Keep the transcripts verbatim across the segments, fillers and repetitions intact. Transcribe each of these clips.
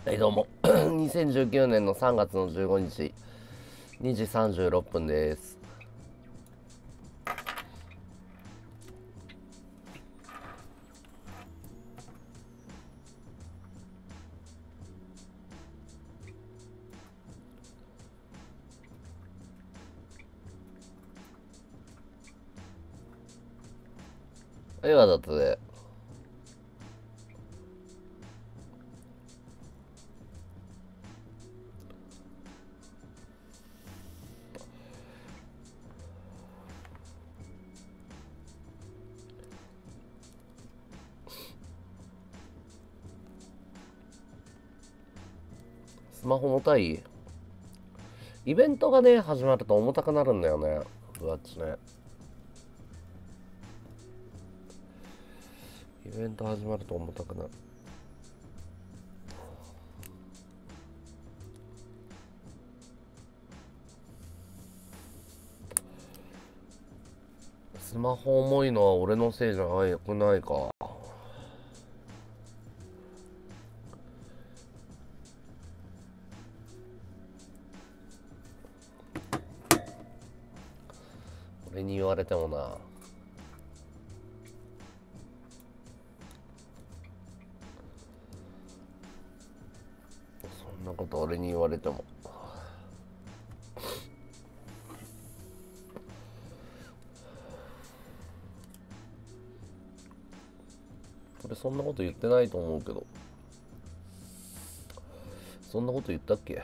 はいどうもにせんじゅうきゅうねんのさんがつのじゅうごにちにじさんじゅうろっぷんです。映画だったでスマホ重たい。イベントがね始まると重たくなるんだよね。ブワッチね。イベント始まると重たくなる。スマホ重いのは俺のせいじゃないくないか。俺に言われてもな。そんなこと俺に言われても。俺そんなこと言ってないと思うけど。そんなこと言ったっけ？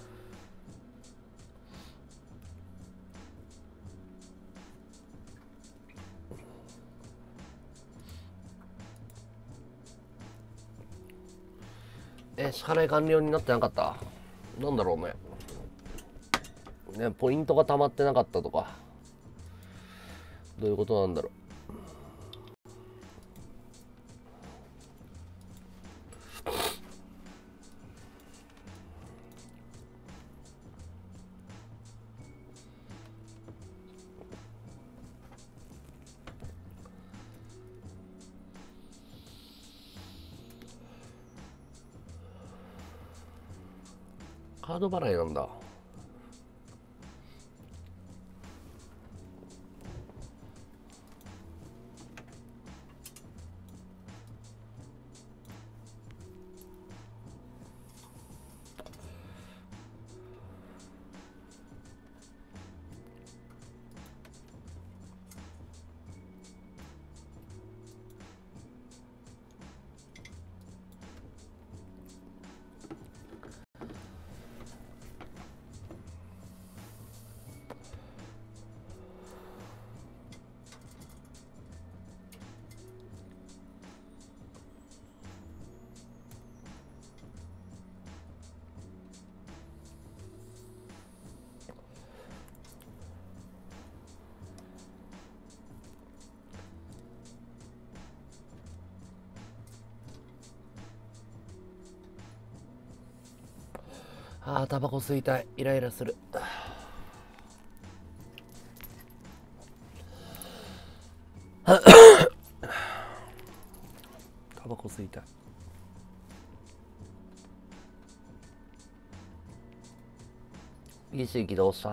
え、支払い完了になってなかった？なんだろうね。ね、ポイントが溜まってなかったとか。どういうことなんだろう。カード払いなんだ。あー、タバコ吸いたい。イライラする。タバコ吸いたい。いい地域どうした？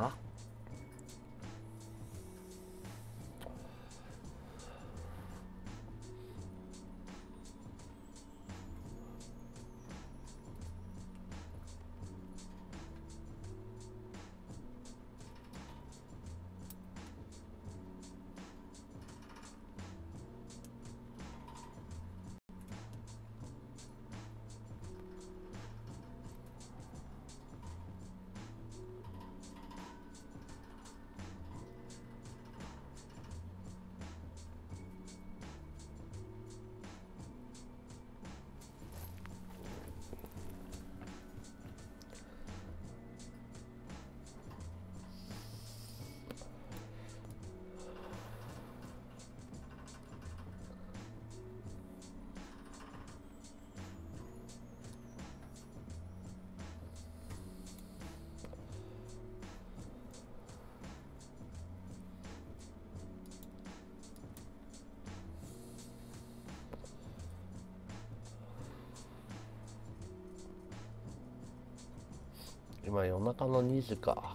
今夜中のにじか。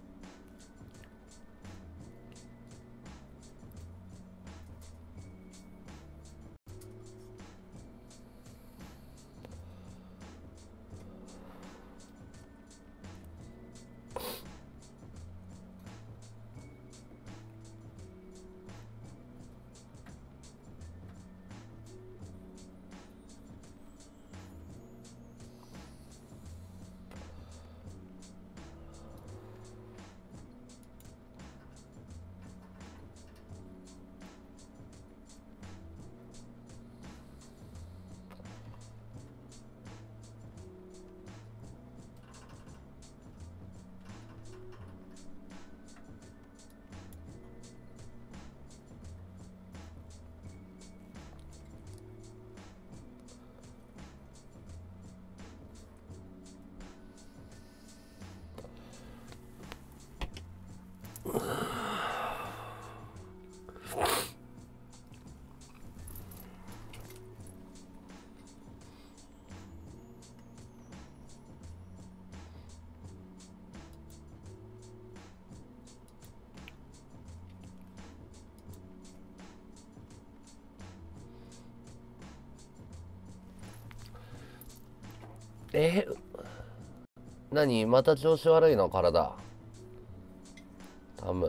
えー、何また調子悪いの体。タム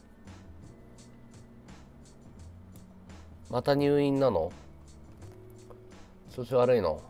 また入院なの？調子悪いの？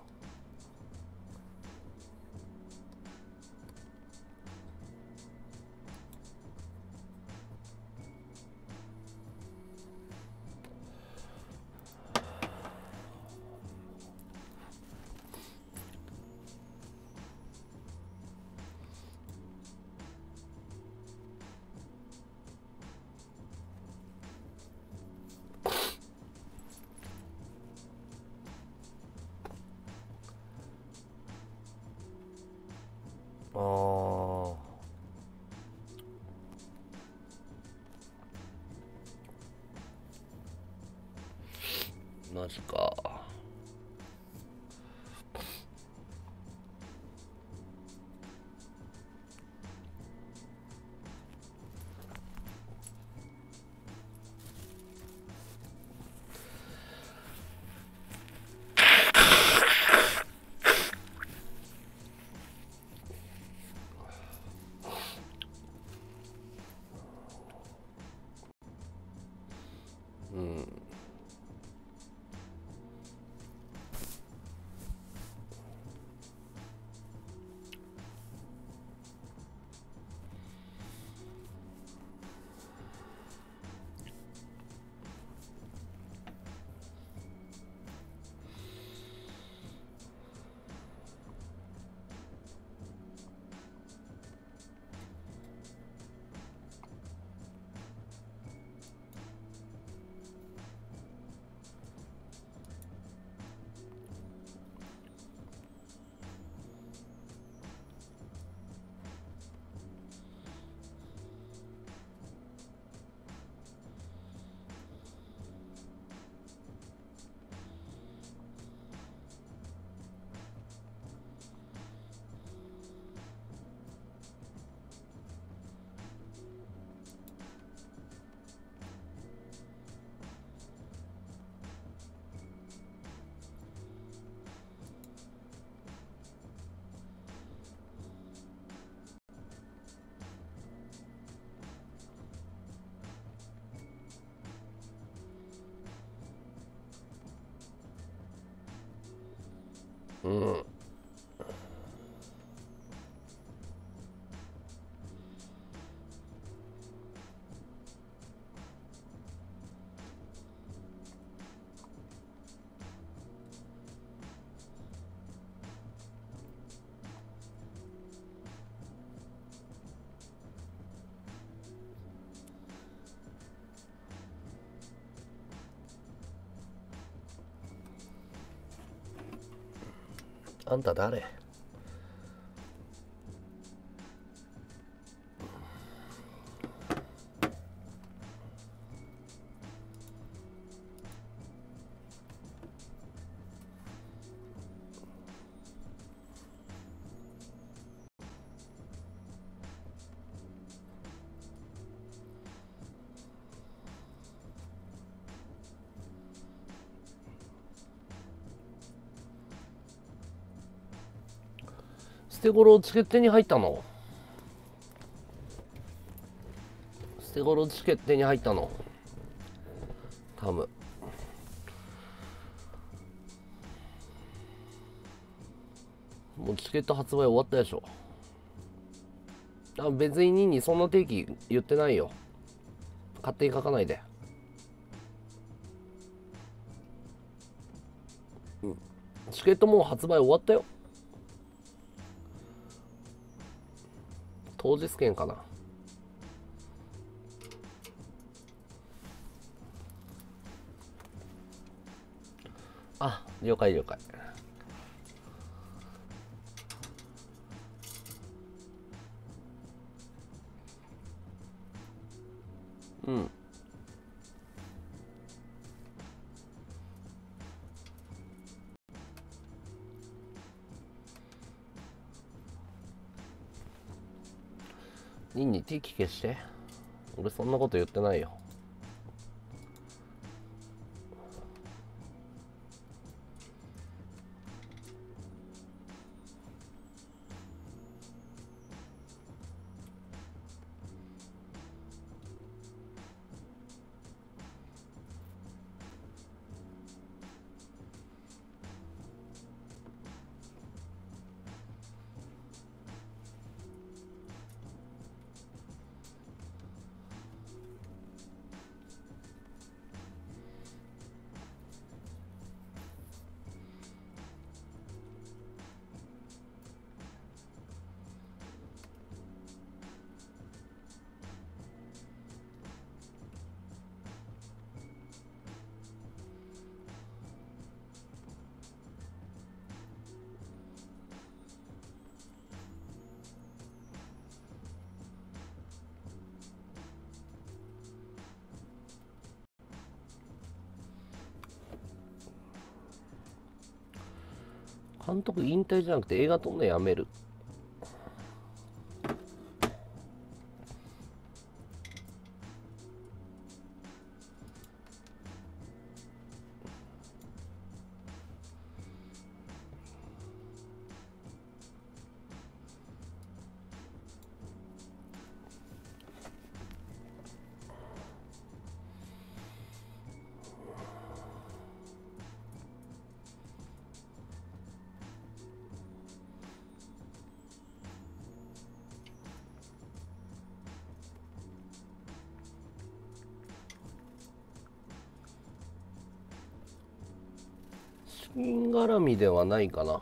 あー、マジか。うん。うん。あんた誰？ 捨て頃チケットに入ったの？捨て頃チケットに入ったの？多分。もうチケット発売終わったでしょ。あ、別にニンニそんな定期言ってないよ。勝手に書かないで。うん。チケットもう発売終わったよ。当日券かな。あ、了解了解。うん。ニンニ定期消して。俺そんなこと言ってないよ。監督引退じゃなくて映画撮んのやめる。資金絡みではないかな。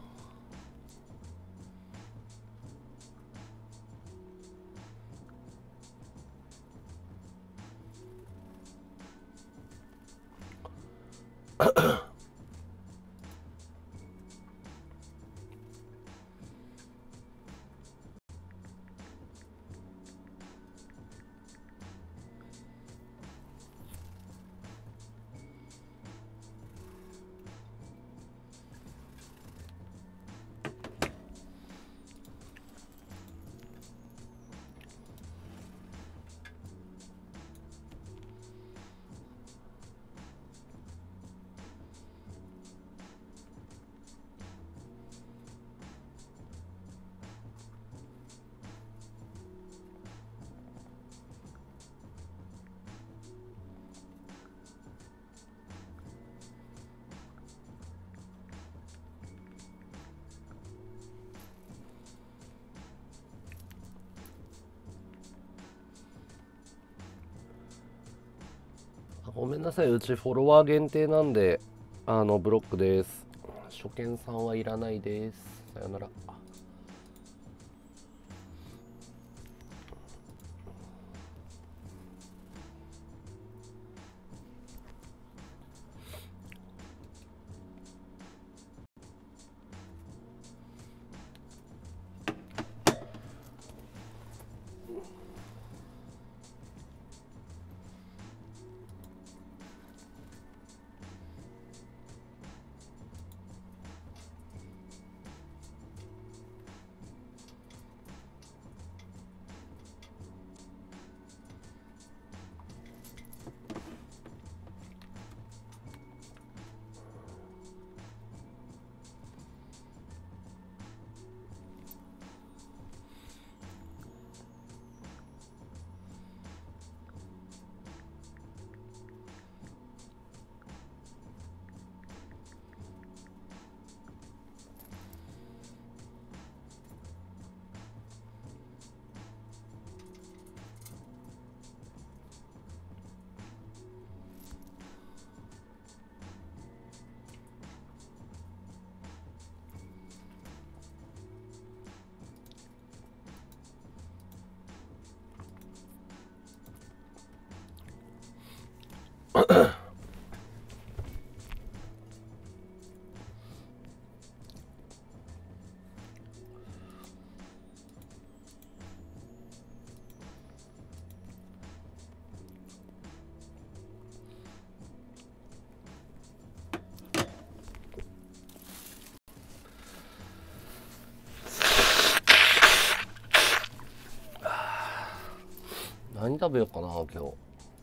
ごめんなさい、うちフォロワー限定なんで、あの、ブロックです。初見さんはいらないです。さよなら。 食べようかな今日。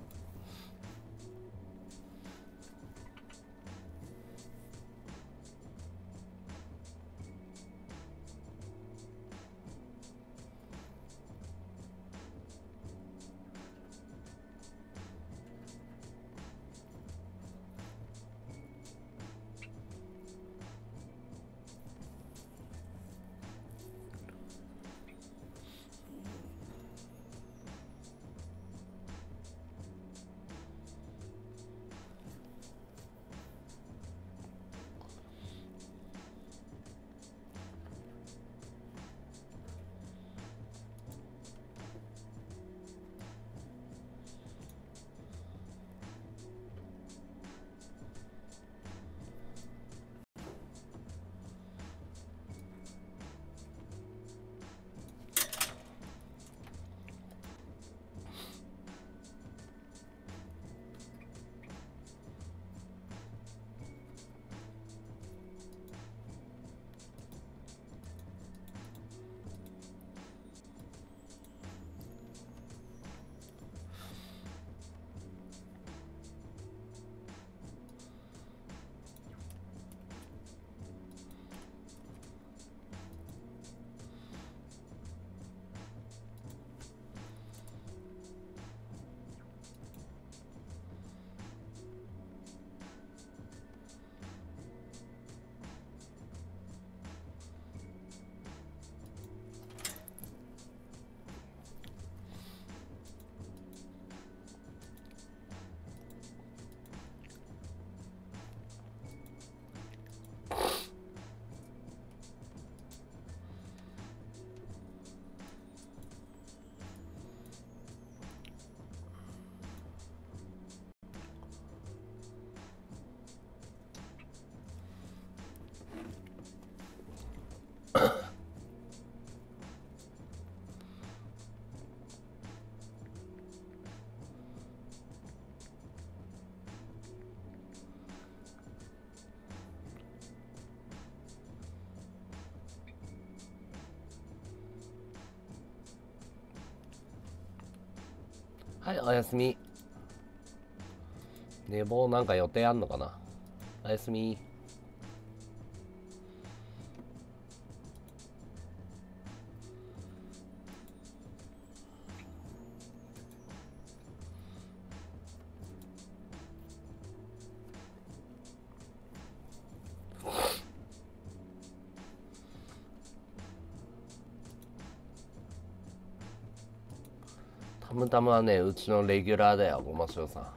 はい、おやすみ。寝坊なんか予定あんのかな。おやすみ。たむたむはね、うちのレギュラーだよ、ごましょうさん。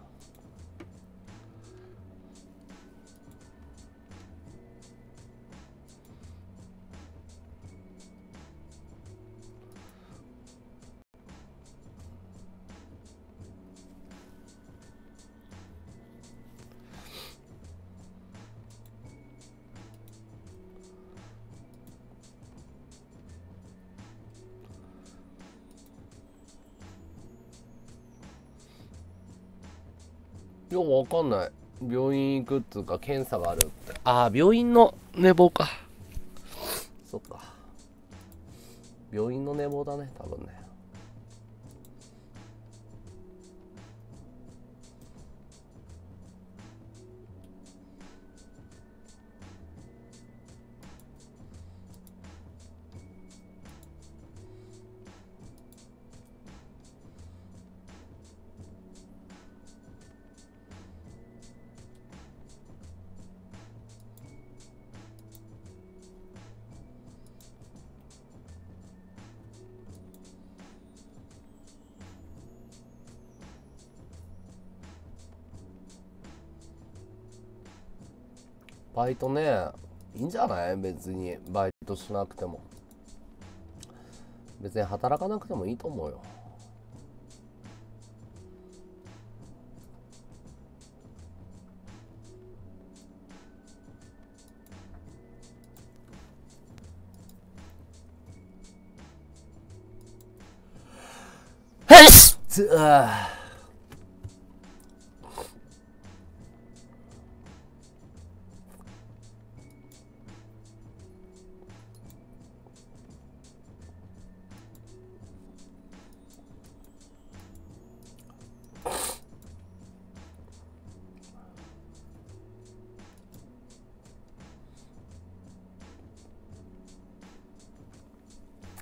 いや、わかんない。病院行くっつうか、検査があるって。ああ、病院の寝坊か。そっか。病院の寝坊だね、多分ね。バイトね、いいんじゃない？別にバイトしなくても。別に働かなくてもいいと思うよ。はいっつあー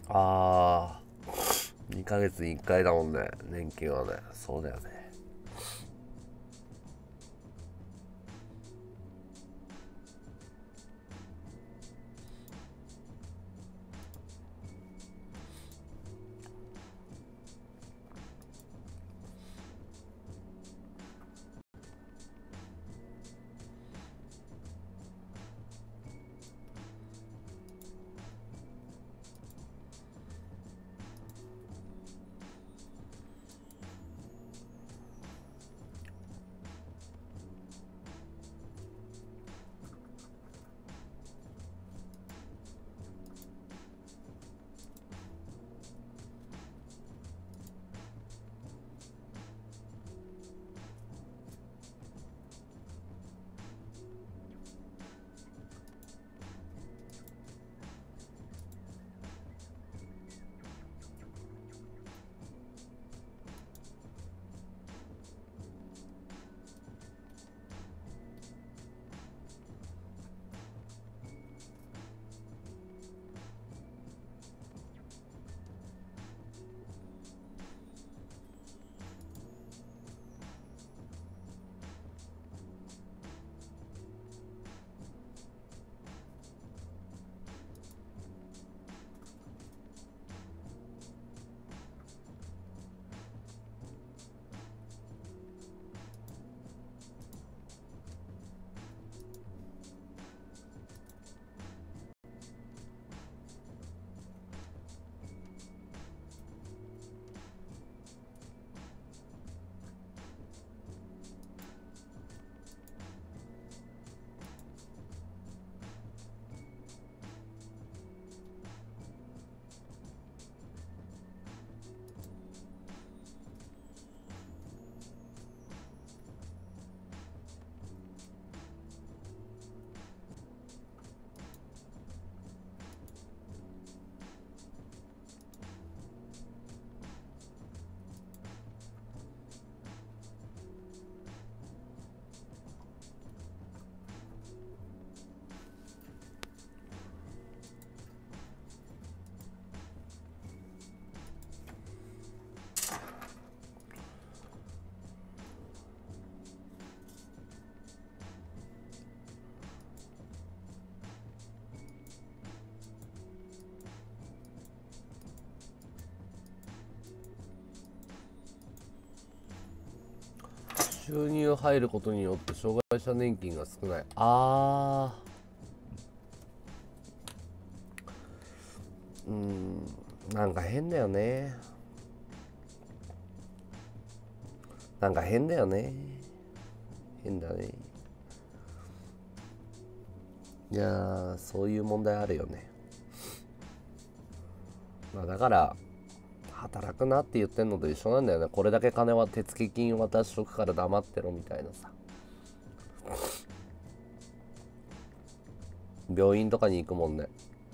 あー、にかげつにいっかいだもんね、年金はね。そうだよね。収入入ることによって障害者年金が少ない。あー、うん、なんか変だよね。なんか変だよね。変だね。いやー、そういう問題あるよね。まあだから働くなって言ってんのと一緒なんだよね。これだけ金は手付金渡しとくから黙ってろみたいなさ。病院とかに行くもんね。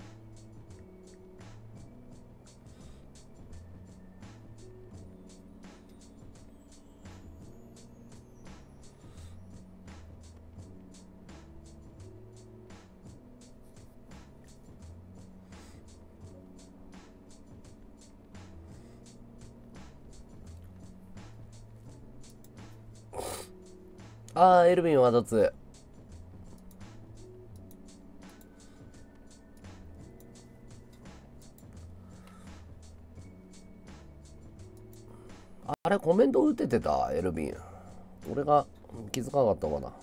あー、エルヴィンはどつ。あれ、コメント打ててたエルヴィン。俺が気づかなかったかな。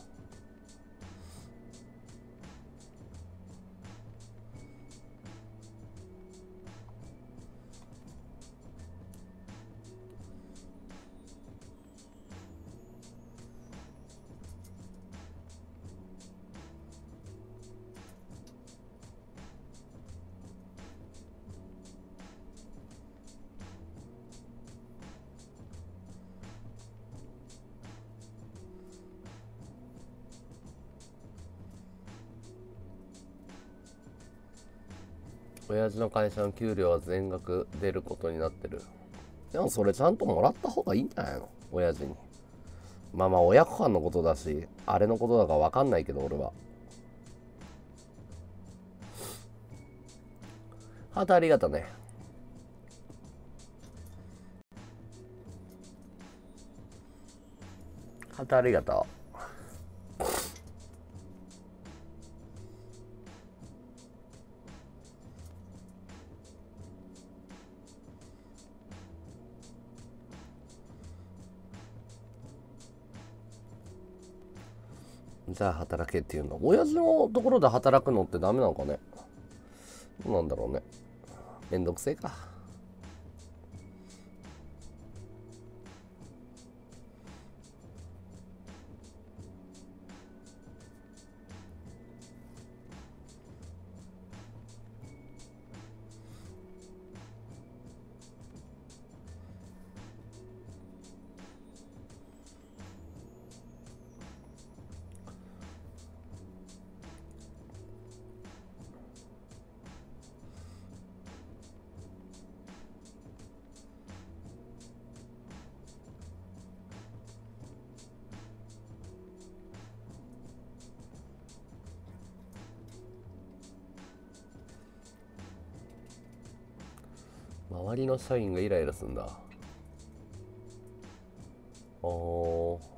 親父の会社の給料は全額出ることになってる。でもそれちゃんともらった方がいいんじゃないの、親父に。まあまあ親子間のことだし、あれのことだか分かんないけど、俺は。ハートありがとね。 ありがとう。じゃあ働けっていうの。親父のところで働くのってダメなのかね。どうなんだろうね。めんどくせえか。周りの社員がイライラするんだ。おー。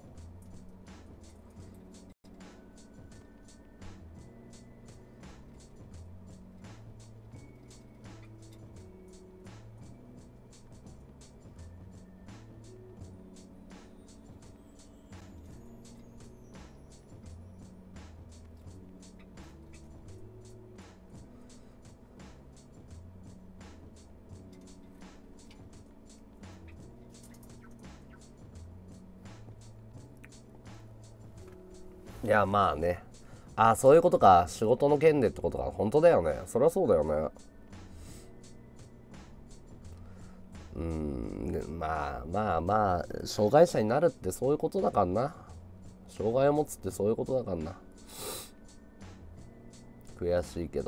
いやまあね。ああ、そういうことか。仕事の件でってことか。本当だよね。そりゃそうだよね。うーん、まあまあまあ、障害者になるってそういうことだからな。障害を持つってそういうことだからな。悔しいけど。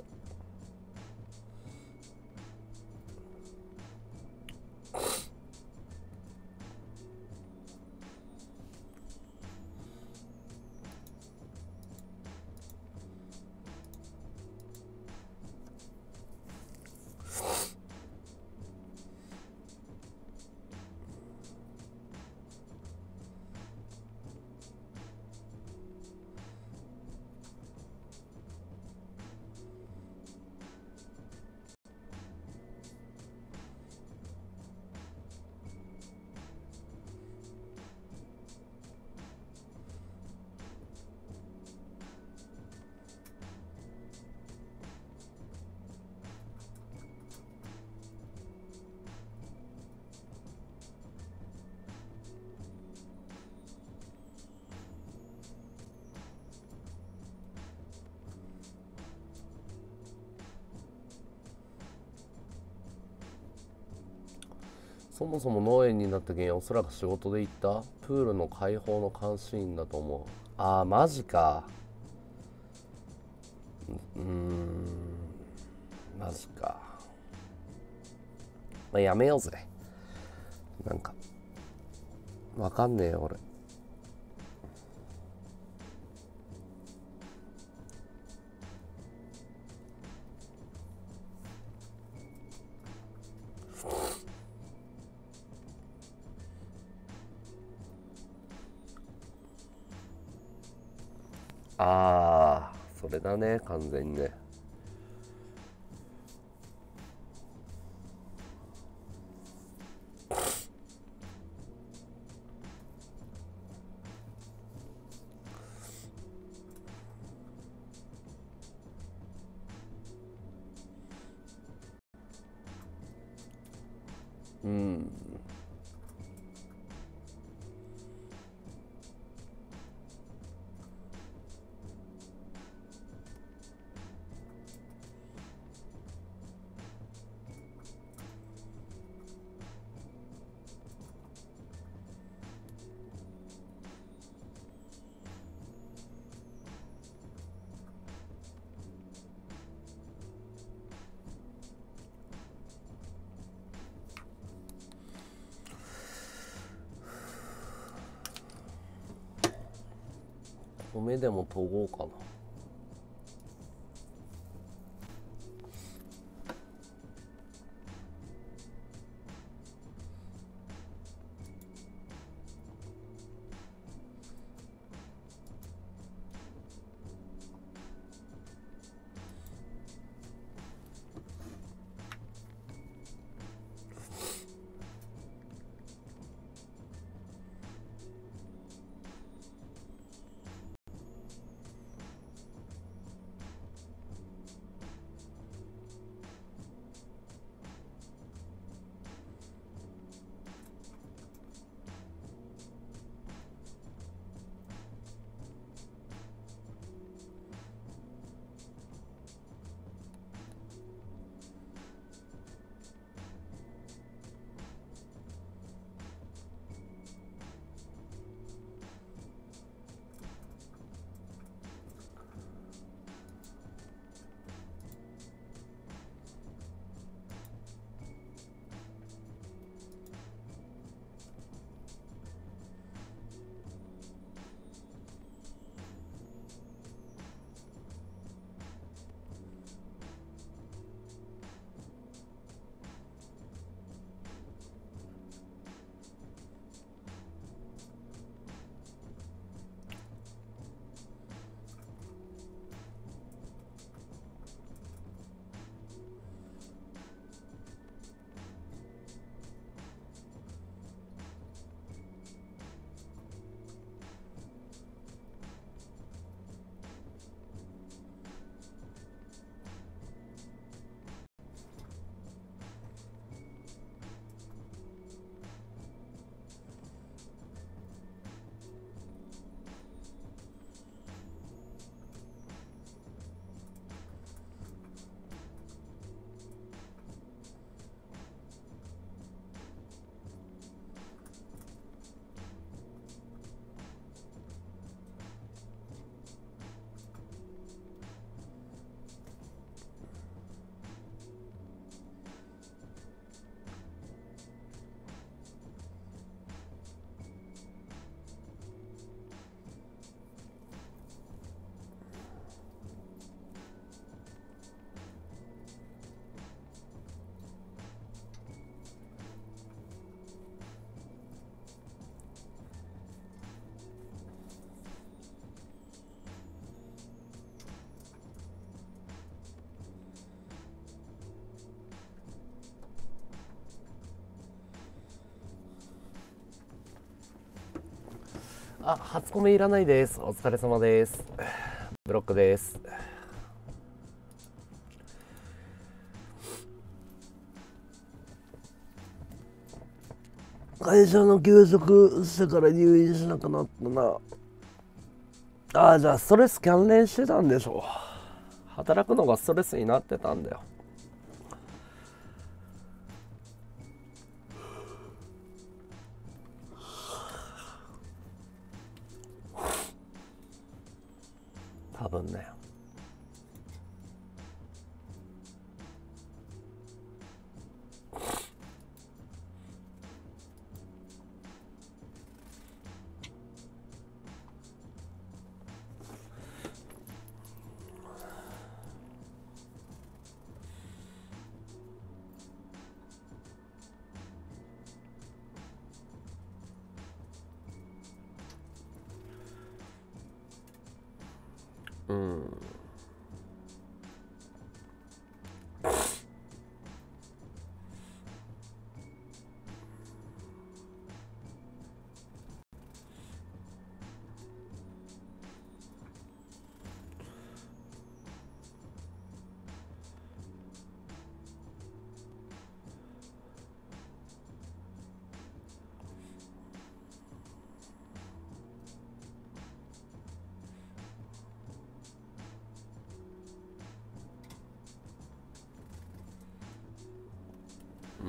そもそも農園になった原因、おそらく仕事で行ったプールの開放の監視員だと思う。ああ、マジか。うーん、マジか。まあ、やめようぜ。なんか、わかんねえよ、俺。ああ、それだね、完全にね。うん。米でも研ごうかな。 あ、初コメいらないです。お疲れ様です。ブロックです。会社の休職してから入院しなくなったな。ああ、じゃあストレス関連してたんでしょう。働くのがストレスになってたんだよ。多分ね。うん。うん。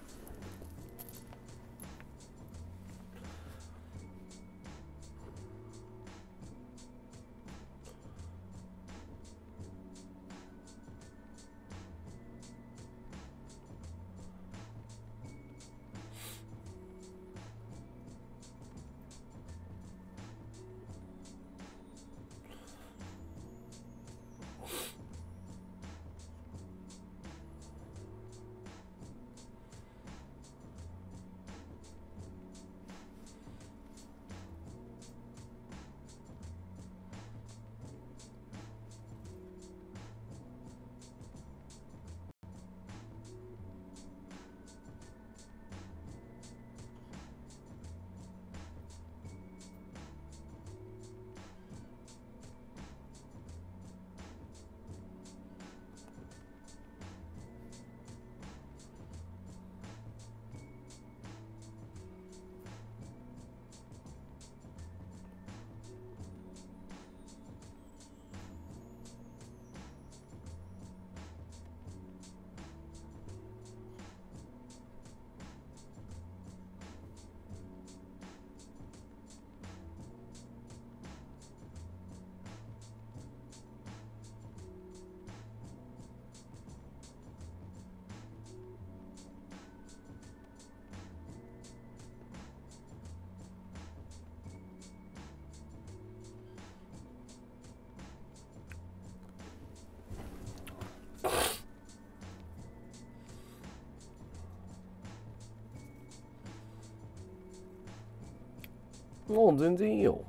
もう全然いいよ。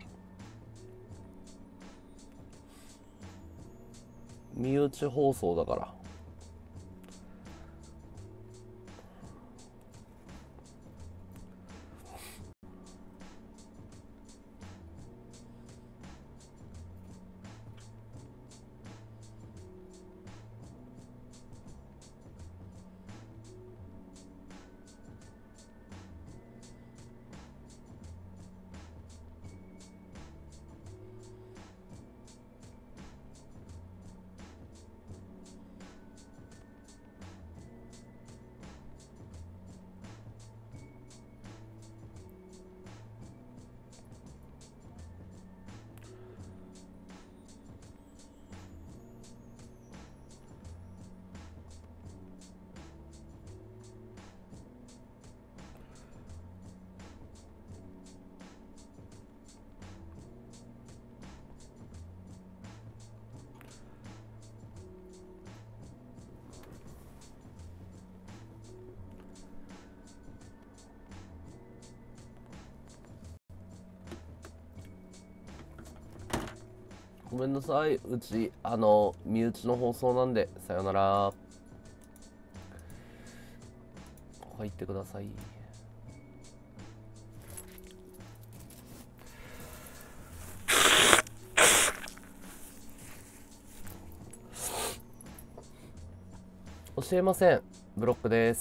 身内放送だから。ごめんなさい、うちあの身内の放送なんで、さよなら。入ってください。 教えません。ブロックです。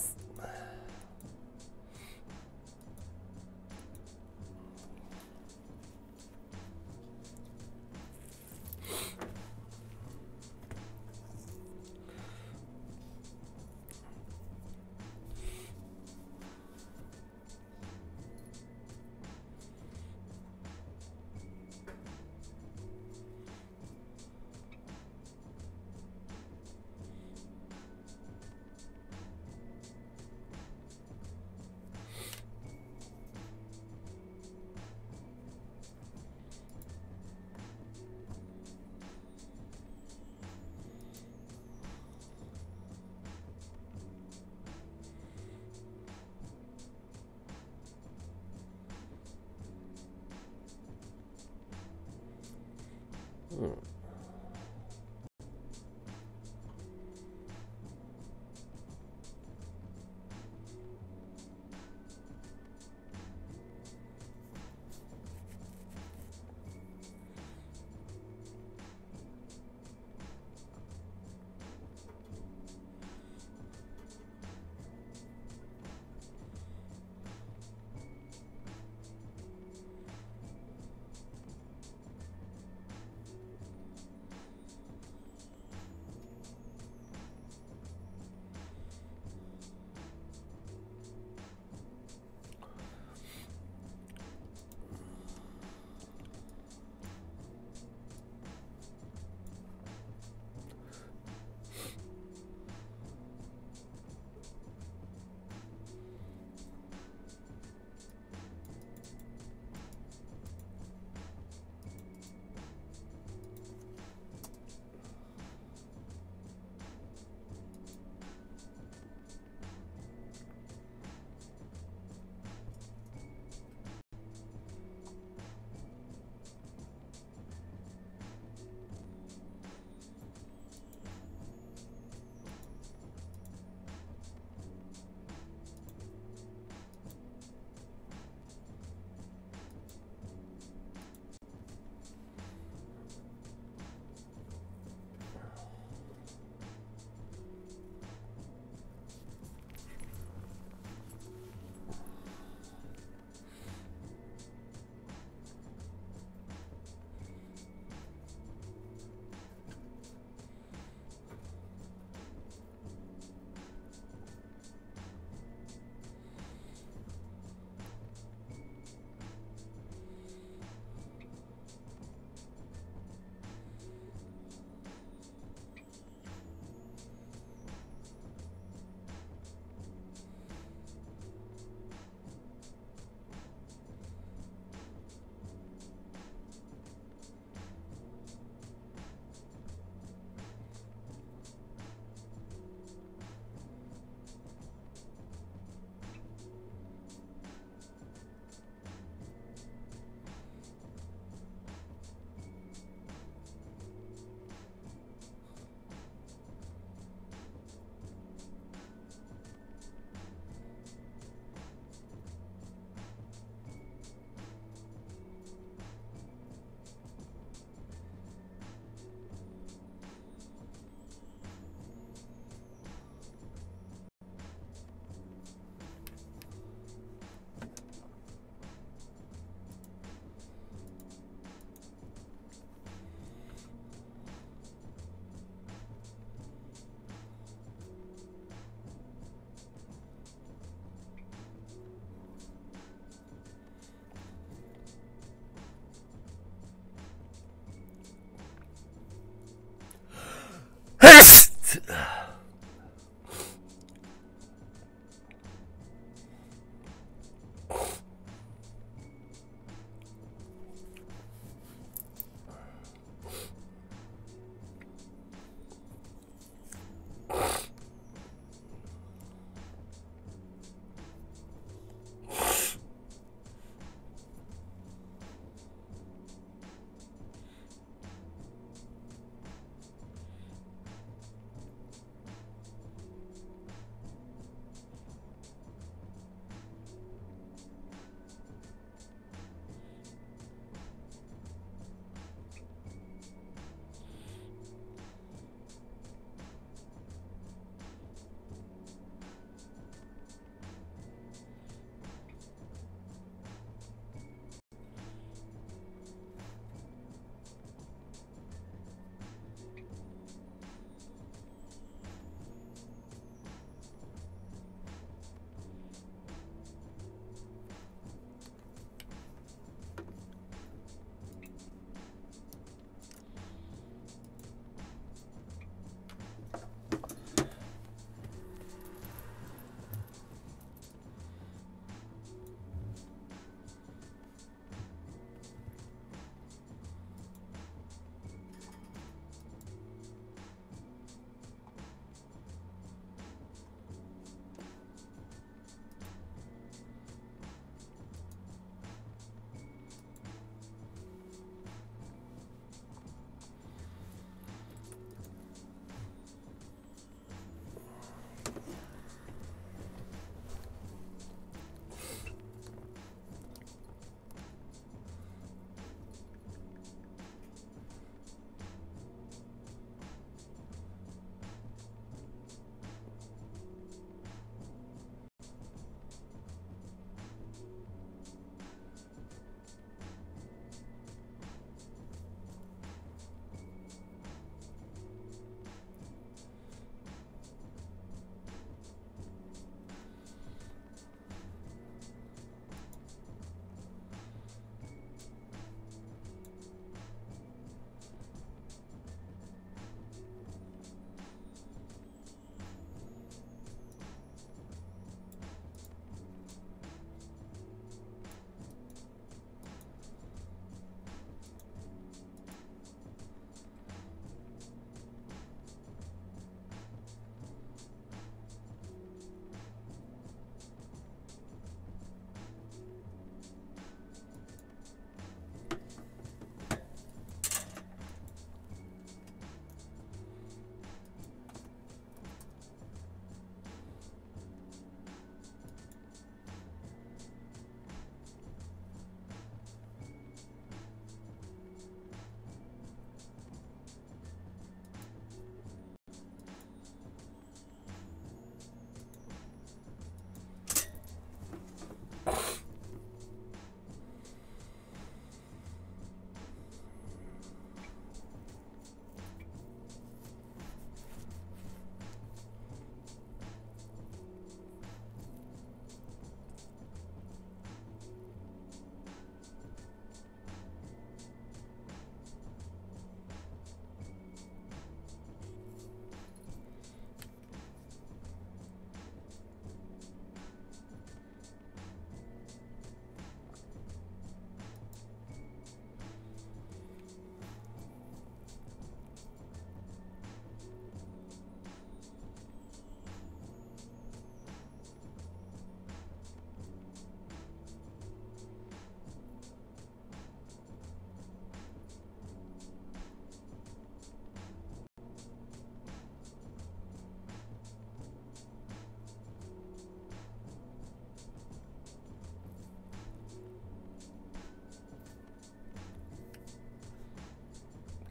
うん。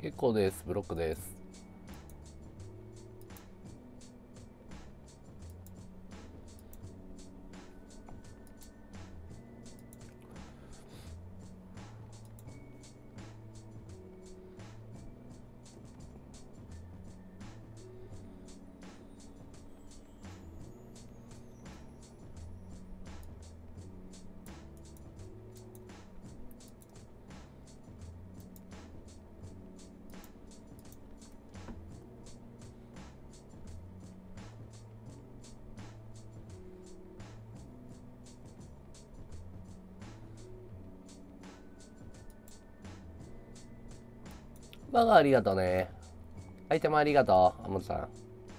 結構です。ブロックです。バカありがとうね。アイテムありがとう、アムさん。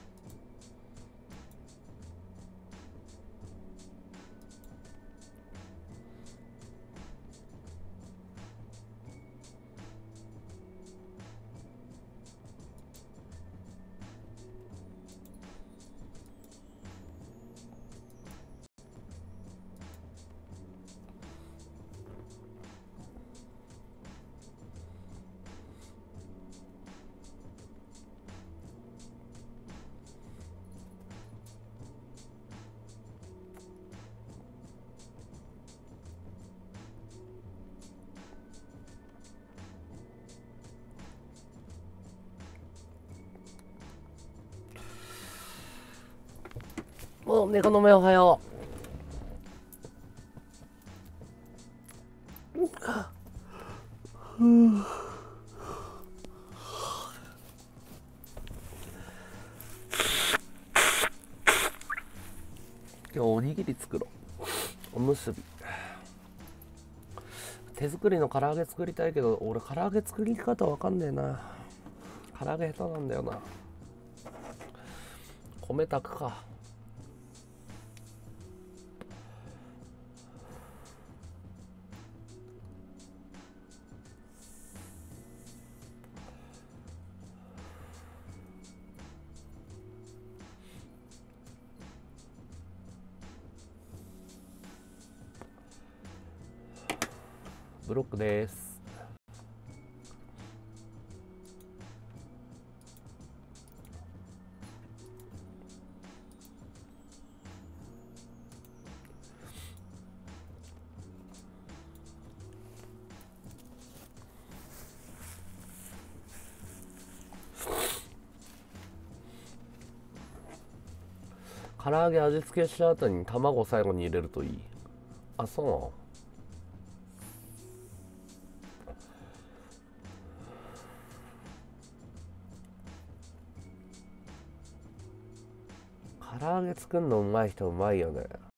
お、猫の目おはよう。今日おにぎり作ろう。おむすび。手作りの唐揚げ作りたいけど、俺唐揚げ作り方わかんねえな。唐揚げ下手なんだよな。米炊くか。ブロックです。唐揚げ味付けした後に卵最後に入れるといい。あ、そうなの。唐揚げ作るのうまい人うまいよね。